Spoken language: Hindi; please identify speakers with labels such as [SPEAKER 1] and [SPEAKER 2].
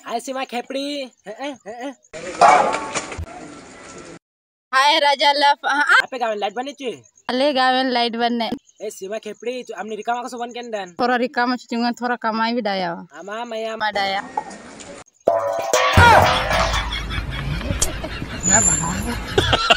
[SPEAKER 1] ऐसी माँ खेपड़ी
[SPEAKER 2] हाय राजा लफ
[SPEAKER 1] आपे गावन लाइट बने चे
[SPEAKER 2] अले गावन लाइट बनने
[SPEAKER 1] ए सीमा खेपड़ी amni rika mako soban kendan
[SPEAKER 2] थोड़ा रिका में चुंगा थोड़ा कमाई भी डाया
[SPEAKER 1] ama maya
[SPEAKER 2] डाया
[SPEAKER 1] ना